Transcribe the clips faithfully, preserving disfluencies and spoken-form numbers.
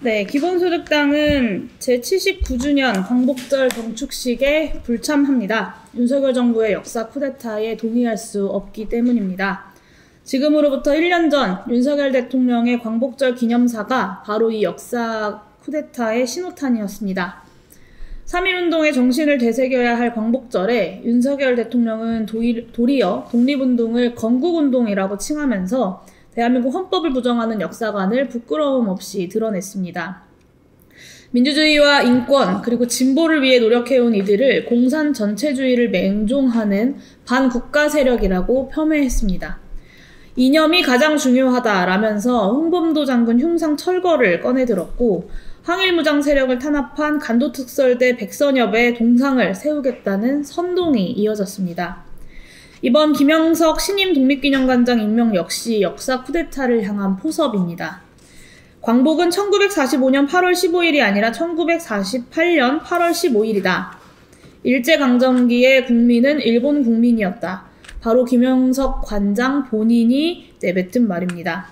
네, 기본소득당은 제칠십구 주년 광복절 경축식에 불참합니다. 윤석열 정부의 역사 쿠데타에 동의할 수 없기 때문입니다. 지금으로부터 일 년 전 윤석열 대통령의 광복절 기념사가 바로 이 역사 쿠데타의 신호탄이었습니다. 삼일운동의 정신을 되새겨야 할 광복절에 윤석열 대통령은 도리어 독립운동을 건국운동이라고 칭하면서 대한민국 헌법을 부정하는 역사관을 부끄러움 없이 드러냈습니다. 민주주의와 인권 그리고 진보를 위해 노력해온 이들을 공산 전체주의를 맹종하는 반국가 세력이라고 폄훼했습니다. 이념이 가장 중요하다라면서 홍범도 장군 흉상 철거를 꺼내들었고 항일무장 세력을 탄압한 간도특설대 백선엽의 동상을 세우겠다는 선동이 이어졌습니다. 이번 김영석 신임 독립기념관장 임명 역시 역사 쿠데타를 향한 포섭입니다. 광복은 천구백사십오 년 팔월 십오일이 아니라 천구백사십팔 년 팔월 십오일이다. 일제강점기의 국민은 일본 국민이었다. 바로 김영석 관장 본인이 내뱉은 말입니다.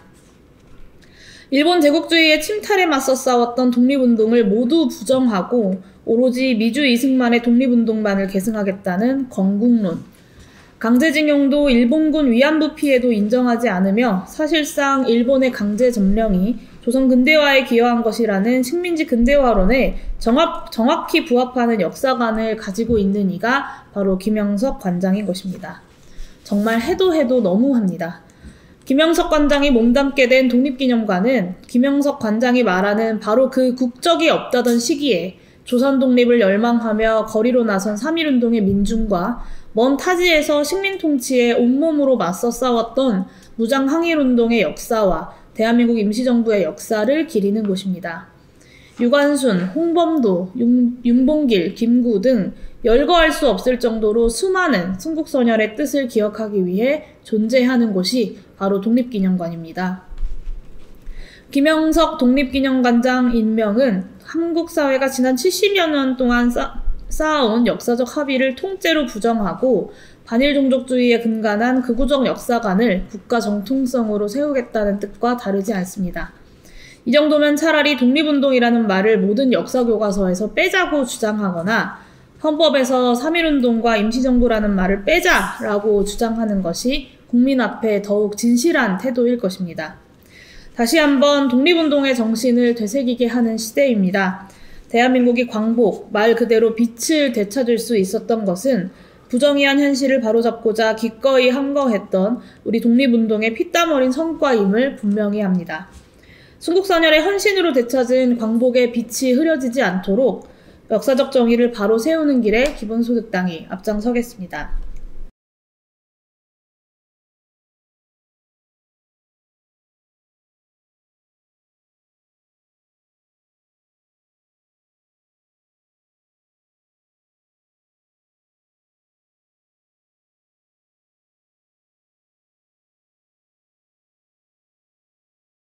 일본 제국주의의 침탈에 맞서 싸웠던 독립운동을 모두 부정하고 오로지 미주 이승만의 독립운동만을 계승하겠다는 건국론. 강제징용도 일본군 위안부 피해도 인정하지 않으며 사실상 일본의 강제 점령이 조선 근대화에 기여한 것이라는 식민지 근대화론에 정확, 정확히 부합하는 역사관을 가지고 있는 이가 바로 김영석 관장인 것입니다. 정말 해도 해도 너무합니다. 김영석 관장이 몸담게 된 독립기념관은 김영석 관장이 말하는 바로 그 국적이 없다던 시기에 조선 독립을 열망하며 거리로 나선 삼일운동의 민중과 먼 타지에서 식민 통치에 온몸으로 맞서 싸웠던 무장 항일운동의 역사와 대한민국 임시정부의 역사를 기리는 곳입니다. 유관순, 홍범도, 윤, 윤봉길, 김구 등 열거할 수 없을 정도로 수많은 순국선열의 뜻을 기억하기 위해 존재하는 곳이 바로 독립기념관입니다. 김영석 독립기념관장 임명은 한국 사회가 지난 칠십여 년 동안 쌓, 쌓아온 역사적 합의를 통째로 부정하고 반일종족주의에 근간한 극우적 역사관을 국가 정통성으로 세우겠다는 뜻과 다르지 않습니다. 이 정도면 차라리 독립운동이라는 말을 모든 역사교과서에서 빼자고 주장하거나 헌법에서 삼일운동과 임시정부라는 말을 빼자라고 주장하는 것이 국민 앞에 더욱 진실한 태도일 것입니다. 다시 한번 독립운동의 정신을 되새기게 하는 시대입니다. 대한민국이 광복, 말 그대로 빛을 되찾을 수 있었던 것은 부정의한 현실을 바로잡고자 기꺼이 함거했던 우리 독립운동의 피땀 어린 성과임을 분명히 합니다. 순국선열의 헌신으로 되찾은 광복의 빛이 흐려지지 않도록 역사적 정의를 바로 세우는 길에 기본소득당이 앞장서겠습니다.